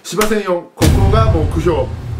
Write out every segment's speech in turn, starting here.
芝1004、ここが目標。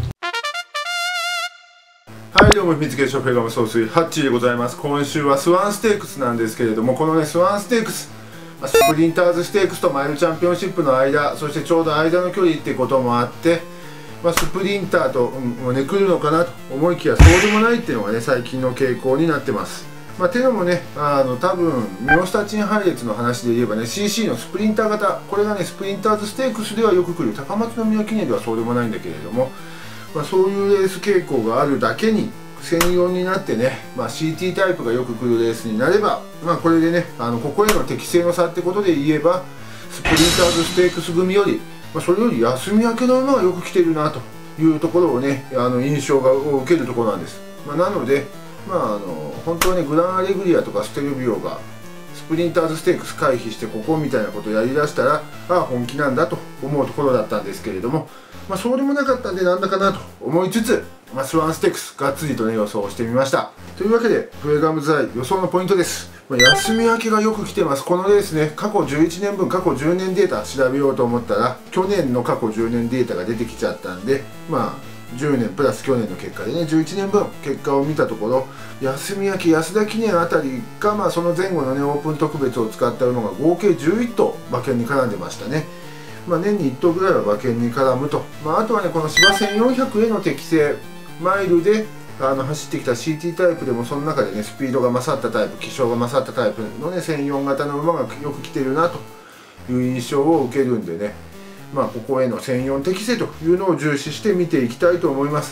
はいどうも、秘密結晶フェガム総帥ハッチーでございます。今週はスワンステークスなんですけれども、このねスワンステークス、スプリンターズステークスとマイルチャンピオンシップの間、そしてちょうど間の距離ってこともあって、スプリンターと、来るのかなと思いきや、そうでもないっていうのがね最近の傾向になってます。ていうのもね、多分ミオスタチン配列の話で言えばね CC のスプリンター型、これがねスプリンターズステークスではよく来る高松宮記念ではそうでもないんだけれども、そういうレース傾向があるだけに専用になってね、CT タイプがよく来るレースになれば、これでねここへの適性の差ってことで言えば、スプリンターズステークス組より、それより休み明けの馬がよく来てるなというところをね印象を受けるところなんです。なので本当はねグランアレグリアとかステルビオがスプリンターズステークス回避してここみたいなことをやりだしたら、本気なんだと思うところだったんですけれども、そうでもなかったんでなんだかなと思いつつ、スワンステークスがっつりとね予想してみました。というわけでフェガムズアイ予想のポイントです。休み明けがよく来てます。このレースね、過去11年分過去10年データ調べようと思ったら去年の過去10年データが出てきちゃったんで、10年プラス去年の結果でね11年分結果を見たところ、休み明け安田記念あたりか、その前後のねオープン特別を使った馬が合計11頭馬券に絡んでましたね。年に1頭ぐらいは馬券に絡むと、あとはねこの芝1400への適正、マイルで走ってきた CT タイプでもその中でねスピードが勝ったタイプ、気性が勝ったタイプのね1004型の馬がよく来てるなという印象を受けるんでね、ここへの1004適正というのを重視して見ていきたいと思います。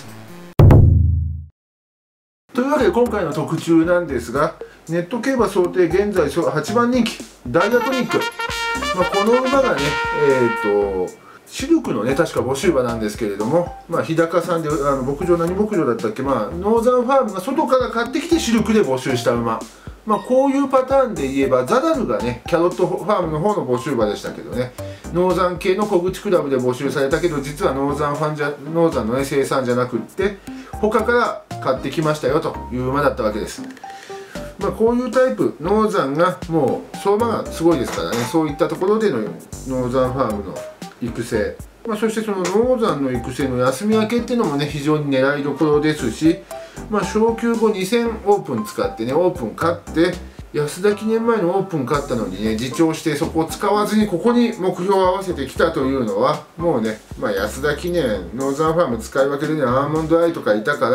というわけで今回の特注なんですが、ネット競馬想定現在8番人気ダイヤトニック、この馬がねシルクのね確か募集馬なんですけれども、日高さんで牧場何牧場だったっけ、ノーザンファームが外から買ってきてシルクで募集した馬、こういうパターンで言えばザダルがねキャロットファームの方の募集馬でしたけどね、ノーザン系の小口クラブで募集されたけど実はノーザンのね生産じゃなくって他から買ってきましたよという馬だったわけです。こういうタイプノーザンがもう相場がすごいですからね、そういったところでのノーザンファームの育成、そしてそのノーザンの育成の休み明けっていうのもね非常に狙いどころですし、昇級後2戦オープン使ってねオープン勝って安田記念前のオープン勝ったのにね自重してそこを使わずにここに目標を合わせてきたというのはもうね、安田記念ノーザンファーム使い分けでねアーモンドアイとかいたから、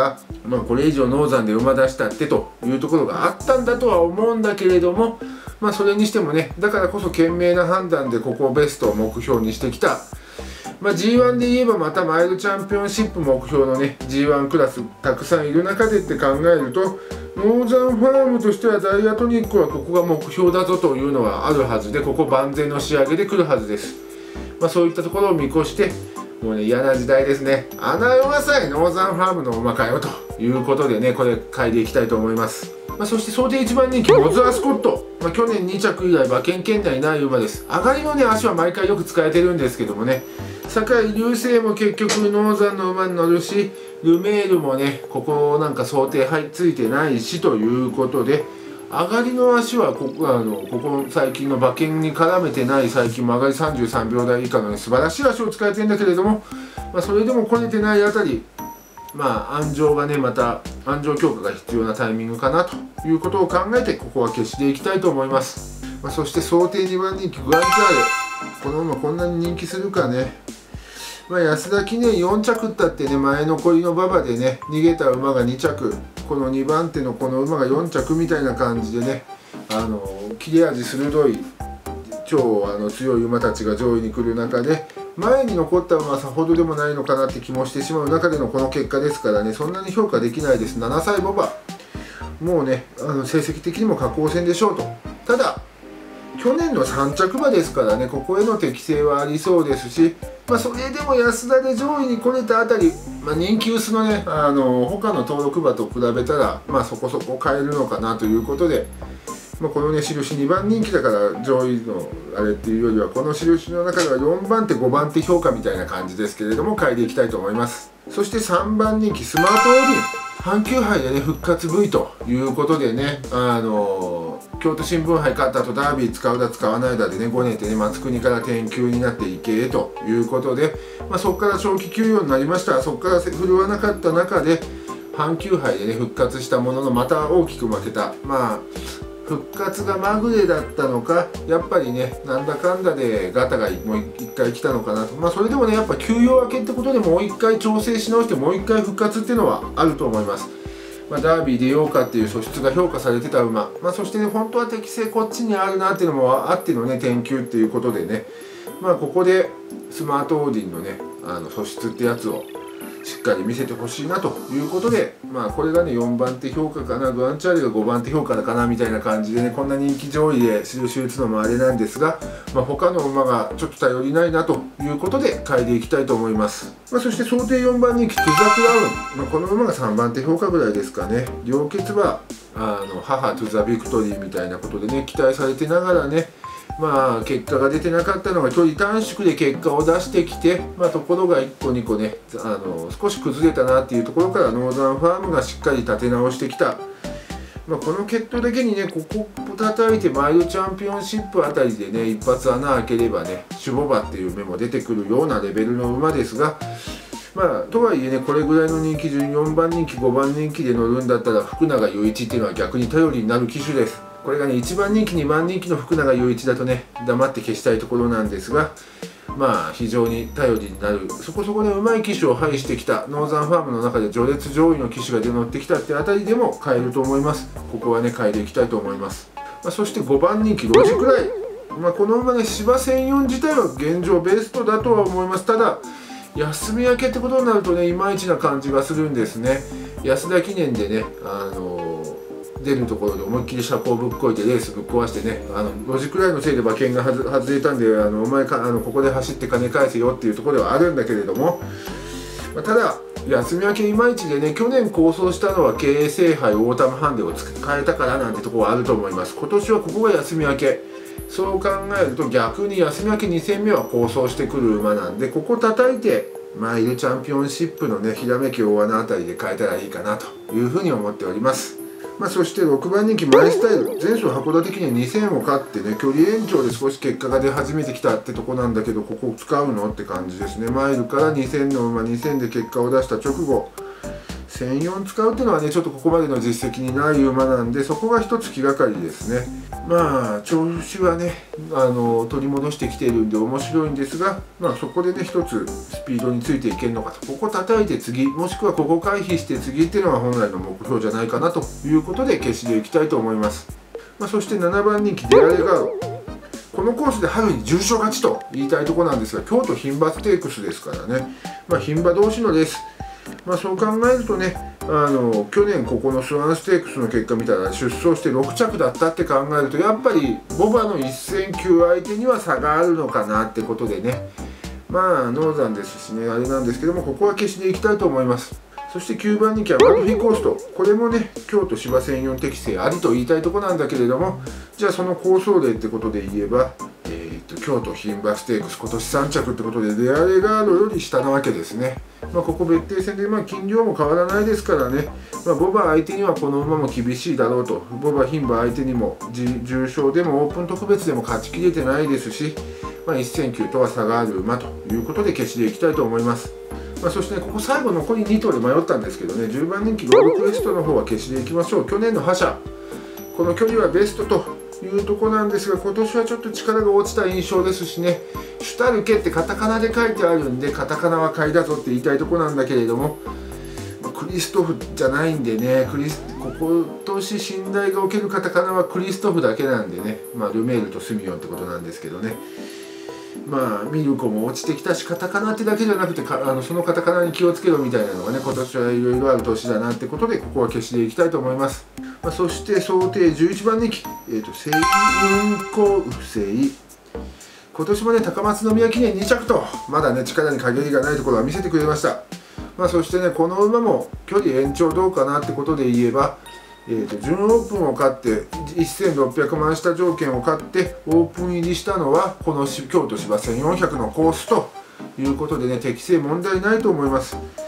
これ以上ノーザンで馬出したってというところがあったんだとは思うんだけれども、それにしてもねだからこそ賢明な判断でここをベストを目標にしてきた。G1 で言えばまたマイルチャンピオンシップ目標のね G1 クラスたくさんいる中でって考えると、ノーザンファームとしてはダイヤトニックはここが目標だぞというのはあるはずで、ここ万全の仕上げで来るはずです。そういったところを見越してもうね嫌な時代ですね。穴馬さえノーザンファームの馬かよということでねこれ嗅いでいきたいと思います。そして想定1番人気モズアスコット、去年2着以来馬券圏内ない馬です。上がりのね足は毎回よく使えてるんですけどもね、酒井流星も結局ノーザンの馬に乗るし、ルメールもねここなんか想定ついてないしということで、上がりの足はここ最近の馬券に絡めてない最近も上がり33秒台以下の、ね、素晴らしい足を使えてるんだけれども、それでも来れてないあたり、安城がねまた安城強化が必要なタイミングかなということを考えてここは消していきたいと思います。そして想定2番人気グアンザーレ、この馬こんなに人気するかね。安田記念4着ったってね前残りの馬場でね逃げた馬が2着、この2番手のこの馬が4着みたいな感じでね切れ味鋭い超強い馬たちが上位に来る中で、前に残った馬はさほどでもないのかなって気もしてしまう中でのこの結果ですからね、そんなに評価できないです。7歳ボバもうね成績的にも下降戦でしょうと。ただ去年の3着馬ですからねここへの適性はありそうですし、それでも安田で上位に来れたあたり、人気薄のね他の登録馬と比べたらそこそこ買えるのかなということで、このね印2番人気だから上位のあれっていうよりはこの印の中では4番手5番手評価みたいな感じですけれども買いでいきたいと思います。そして3番人気スマートオーディン阪急杯でね復活 V ということでね京都新聞杯勝った後ダービー使うだ使わないだでねごねてね松国から転休になって池江ということで、そこから長期休養になりました。そこから振るわなかった中で阪急杯でね復活したもののまた大きく負けた。復活がまぐれだったのか、やっぱりねなんだかんだでガタがもう一回来たのかなと。それでもねやっぱ休養明けってことでもう一回調整し直してもう一回復活っていうのはあると思います。ダービー出ようかっていう素質が評価されてた馬、そしてね本当は適性こっちにあるなっていうのもあってのね転休っていうことでね、ここでスマートオーディンのね素質ってやつをしっかり見せてほしいなということで、これがね4番手評価かな、グアンチャーリが5番手評価かなみたいな感じでね、こんな人気上位で印打つのもあれなんですが、他の馬がちょっと頼りないなということで変えていきたいと思います。そして想定4番人気トゥザクラウン、この馬が3番手評価ぐらいですかね。両決は母トゥザビクトリーみたいなことでね期待されてながらね、結果が出てなかったのが距離短縮で結果を出してきて、ところが1個2個ね少し崩れたなっていうところからノーザンファームがしっかり立て直してきた。この決闘だけにねここを叩いてマイルチャンピオンシップあたりでね一発穴開ければねシュボバっていう目も出てくるようなレベルの馬ですが、とはいえねこれぐらいの人気順4番人気5番人気で乗るんだったら福永祐一っていうのは逆に頼りになる騎手です。これがね1番人気2番人気の福永祐一だとね黙って消したいところなんですが、非常に頼りになる、そこそこでうまい騎手を配してきたノーザンファームの中で序列上位の騎手が出乗ってきたってあたりでも変えると思います。ここはね変えていきたいと思います。そして5番人気ロジクライ、この馬ね芝1004自体は現状ベストだとは思います。ただ休み明けってことになるとねいまいちな感じがするんですね。安田記念でね出るところで思いっきり車高ぶっこいてレースぶっ壊してねロジクライのせいで馬券が外れたんでお前ここで走って金返せよっていうところではあるんだけれども、ただ休み明けいまいちでね去年構想したのは経営聖杯オータムハンデを変えたからなんてところはあると思います。今年はここが休み明け、そう考えると逆に休み明け2戦目は構想してくる馬なんで、ここ叩いてマイルチャンピオンシップのねひらめき大穴あたりで変えたらいいかなというふうに思っております。そして6番人気マイスタイル、前走函館記念2戦を勝ってね距離延長で少し結果が出始めてきたってとこなんだけど、ここ使うのって感じですね。マイルから2戦の馬2戦で結果を出した直後1004使うっていうのはねちょっとここまでの実績にない馬なんで、そこが一つ気がかりですね。調子はね取り戻してきているんで面白いんですが、そこでね一つスピードについていけるのかと、ここ叩いて次もしくはここ回避して次っていうのが本来の目標じゃないかなということで消しでいきたいと思います。そして7番人気デアレガード、このコースで春に重賞勝ちと言いたいところなんですが、京都牝馬ステークスですからね、牝馬同士のレース、そう考えるとね去年ここのスワンステークスの結果見たら出走して6着だったって考えるとやっぱりボバの一戦級相手には差があるのかなってことでね、ノーザンですしねあれなんですけども、ここは消しでいきたいと思います。そして9番人気はマルフィコースト、これもね京都芝1004適正ありと言いたいところなんだけれども、じゃあその構想例ってことで言えば京都牝馬ステークス今年3着ってことでデアレガードより下なわけですね。ここ別定戦で斤量も変わらないですからね、ボバ相手にはこの馬も厳しいだろうと、ボバ牝馬相手にも重賞でもオープン特別でも勝ちきれてないですし、1戦級とは差がある馬ということで消しでいきたいと思います。そして、ここ最後残り2頭で迷ったんですけどね、10番人気ロードクエストの方は消しでいきましょう。去年の覇者、この距離はベストというとこなんですが、今年はちょっと力が落ちた印象ですしね、シュタルケってカタカナで書いてあるんで、カタカナは買いだぞって言いたいとこなんだけれども、クリストフじゃないんでね、今年信頼がおけるカタカナはクリストフだけなんでね、ルメールとスミヨンってことなんですけどね、ミルコも落ちてきたし、カタカナってだけじゃなくてそのカタカナに気をつけろみたいなのがね今年はいろいろある年だなってことで、ここは消しでいきたいと思います。そして想定11番人気セイウンコウセイ、今年もね高松宮記念2着とまだね力に陰りがないところは見せてくれました。そしてねこの馬も距離延長どうかなってことで言えば、準オープンを勝って1600万下条件を勝ってオープン入りしたのはこの京都芝1400のコースということでね適正問題ないと思います。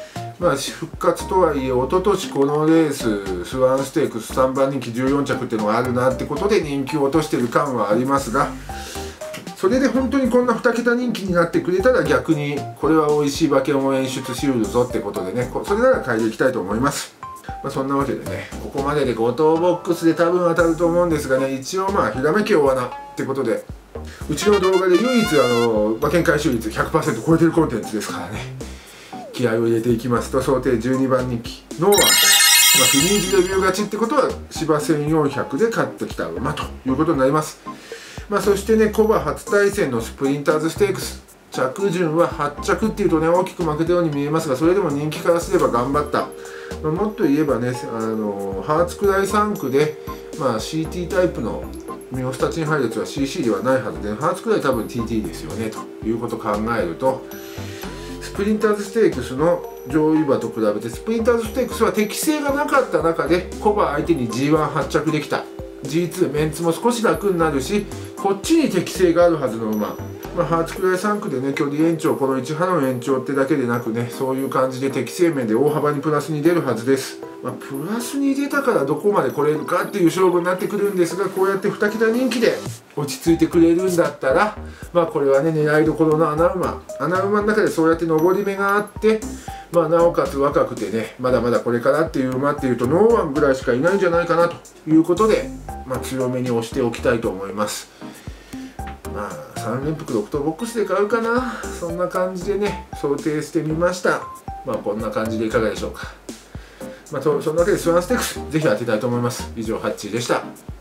復活とはいえ一昨年このレーススワンステークス3番人気14着っていうのがあるなってことで人気を落としてる感はありますが、それで本当にこんな2桁人気になってくれたら逆にこれは美味しい馬券を演出しうるぞってことでね、それなら買いでいきたいと思います。そんなわけでね、ここまでで5等ボックスで多分当たると思うんですがね、一応ひらめき大穴ってことで、うちの動画で唯一馬券回収率 100% 超えてるコンテンツですからね、気合を入れていきますと、想定12番人気ノーワン、フリーズデビュー勝ちってことは芝1400で勝ってきた馬ということになります。そしてね、コバ初対戦のスプリンターズステークス、着順は8着っていうとね、大きく負けたように見えますが、それでも人気からすれば頑張った。もっと言えばね、ハーツクライ3区で、CT タイプのミオスタチン配列は CC ではないはずで、ハーツクライ多分 TT ですよねということを考えると、スプリンターズステークスの上位馬と比べてスプリンターズステークスは適性がなかった中でコバ相手に G1 発着できた。 G2 メンツも少し楽になるし、こっちに適性があるはずの馬、ハーツクライ3区でね、距離延長、この1波の延長ってだけでなくね、そういう感じで適正面で大幅にプラスに出るはずです。プラスに出たからどこまで来れるかっていう勝負になってくるんですが、こうやって2桁人気で落ち着いてくれるんだったら、これはね、狙いどころの穴馬の中でそうやって上り目があって、なおかつ若くてね、まだまだこれからっていう馬っていうとノーワンぐらいしかいないんじゃないかなということで、強めに押しておきたいと思います。3連複6等ボックスで買うかな、そんな感じでね想定してみました。こんな感じでいかがでしょうか。そんなわけでスワンステークスぜひ当てたいと思います。以上ハッチーでした。